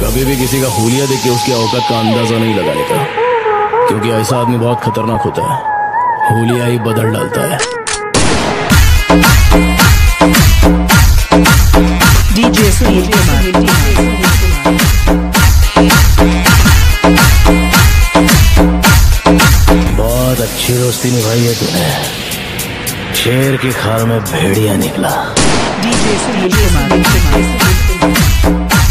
कभी भी किसी का हुलिया देख के उसकी औकात का अंदाजा नहीं लगाने का, क्योंकि ऐसा आदमी बहुत खतरनाक होता है। हुलिया ही बदल डालता है। डीजे सुनील कुमार। बहुत अच्छी दोस्ती निभाई है तूने। शेर की खाल में भेड़िया निकला। डीजे सुनील कुमार।